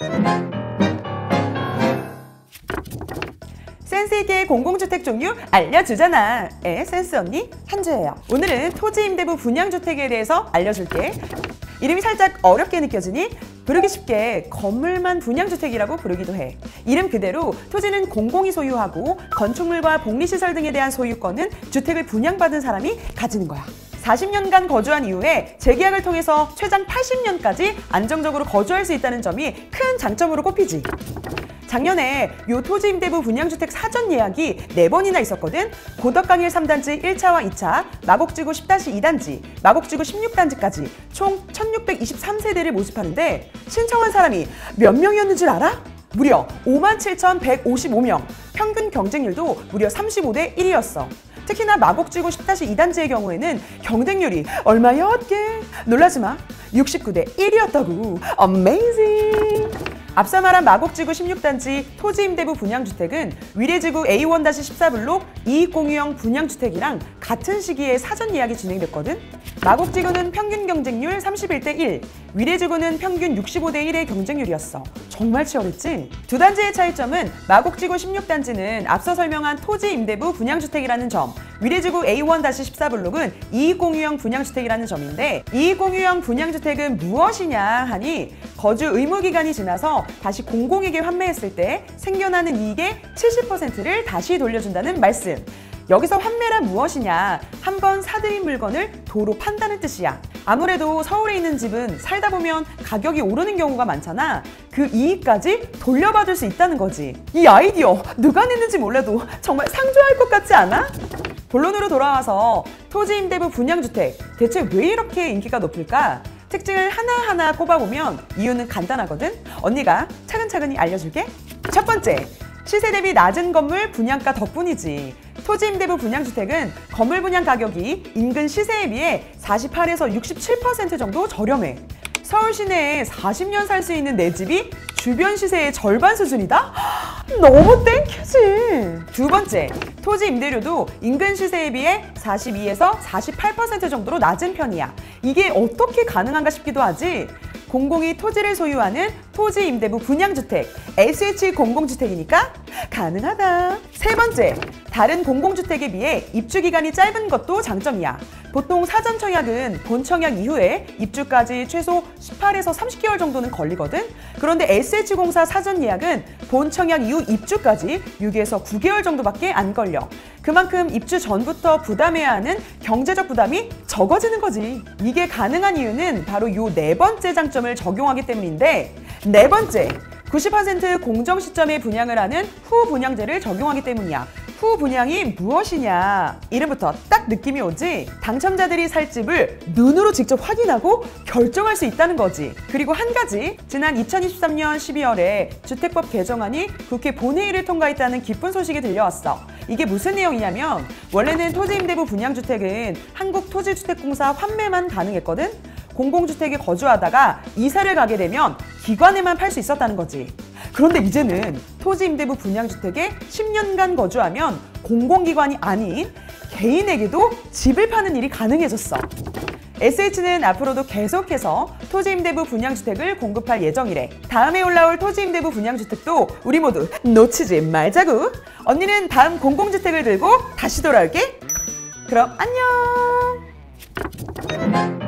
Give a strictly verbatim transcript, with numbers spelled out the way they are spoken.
센스있게 공공주택 종류 알려주잖아. 에, 센스 언니 한주예요. 오늘은 토지임대부 분양주택에 대해서 알려줄게. 이름이 살짝 어렵게 느껴지니 부르기 쉽게 건물만 분양주택이라고 부르기도 해. 이름 그대로 토지는 공공이 소유하고 건축물과 복리시설 등에 대한 소유권은 주택을 분양받은 사람이 가지는 거야. 사십 년간 거주한 이후에 재계약을 통해서 최장 팔십 년까지 안정적으로 거주할 수 있다는 점이 큰 장점으로 꼽히지. 작년에 요 토지임대부 분양주택 사전 예약이 네 번이나 있었거든. 고덕강일 삼 단지 일 차와 이 차, 마곡지구 십 이 단지, 마곡지구 십육 단지까지 총 천육백이십삼 세대를 모집하는데 신청한 사람이 몇 명이었는 줄 알아? 무려 오만 칠천백오십오 명, 평균 경쟁률도 무려 삼십오 대 일이었어. 특히나 마곡지구 십 이 단지의 경우에는 경쟁률이 얼마였게? 놀라지 마. 육십구 대 일이었다고. 어메이징! 앞서 말한 마곡지구 십육 단지 토지임대부 분양주택은 위례지구 에이 원 십사 블록 이익공유형 분양주택이랑 같은 시기에 사전 예약이 진행됐거든. 마곡지구는 평균 경쟁률 삼십일 대 일, 위례지구는 평균 육십오 대 일의 경쟁률이었어. 정말 치열했지? 두 단지의 차이점은 마곡지구 십육 단지는 앞서 설명한 토지임대부 분양주택이라는 점, 위례지구 에이 원 십사 블록은 이익공유형 분양주택이라는 점인데, 이익공유형 분양주택은 무엇이냐 하니 거주 의무기간이 지나서 다시 공공에게 환매했을 때 생겨나는 이익의 칠십 퍼센트를 다시 돌려준다는 말씀. 여기서 환매란 무엇이냐? 한번 사들인 물건을 도로 판다는 뜻이야. 아무래도 서울에 있는 집은 살다 보면 가격이 오르는 경우가 많잖아. 그 이익까지 돌려받을 수 있다는 거지. 이 아이디어 누가 냈는지 몰라도 정말 상조할 것 같지 않아? 본론으로 돌아와서 토지임대부 분양주택, 대체 왜 이렇게 인기가 높을까? 특징을 하나하나 꼽아보면 이유는 간단하거든? 언니가 차근차근히 알려줄게. 첫 번째, 시세 대비 낮은 건물 분양가 덕분이지. 토지임대부 분양주택은 건물 분양 가격이 인근 시세에 비해 사십팔에서 육십칠 퍼센트 정도 저렴해. 서울 시내에 사십 년 살 수 있는 내 집이 주변 시세의 절반 수준이다? 너무 땡큐지! 두 번째, 토지 임대료도 인근 시세에 비해 사십이에서 사십팔 퍼센트 정도로 낮은 편이야. 이게 어떻게 가능한가 싶기도 하지? 공공이 토지를 소유하는 토지임대부 분양주택, 에스에이치 공공주택이니까 가능하다. 세 번째, 다른 공공주택에 비해 입주기간이 짧은 것도 장점이야. 보통 사전 청약은 본 청약 이후에 입주까지 최소 십팔에서 삼십 개월 정도는 걸리거든? 그런데 에스에이치 공사 사전 예약은 본 청약 이후 입주까지 육에서 구 개월 정도밖에 안 걸려. 그만큼 입주 전부터 부담해야 하는 경제적 부담이 적어지는 거지. 이게 가능한 이유는 바로 요 네 번째 장점을 적용하기 때문인데, 네 번째, 구십 퍼센트 공정 시점에 분양을 하는 후 분양제를 적용하기 때문이야. 후 분양이 무엇이냐? 이름부터 딱 느낌이 오지? 당첨자들이 살 집을 눈으로 직접 확인하고 결정할 수 있다는 거지. 그리고 한 가지, 지난 이천이십삼 년 십이월에 주택법 개정안이 국회 본회의를 통과했다는 기쁜 소식이 들려왔어. 이게 무슨 내용이냐면, 원래는 토지임대부 분양주택은 한국토지주택공사 환매만 가능했거든? 공공주택에 거주하다가 이사를 가게 되면 기관에만 팔 수 있었다는 거지. 그런데 이제는 토지임대부 분양주택에 십 년간 거주하면 공공기관이 아닌 개인에게도 집을 파는 일이 가능해졌어. 에스에이치는 앞으로도 계속해서 토지임대부 분양주택을 공급할 예정이래. 다음에 올라올 토지임대부 분양주택도 우리 모두 놓치지 말자구. 언니는 다음 공공주택을 들고 다시 돌아올게. 그럼 안녕.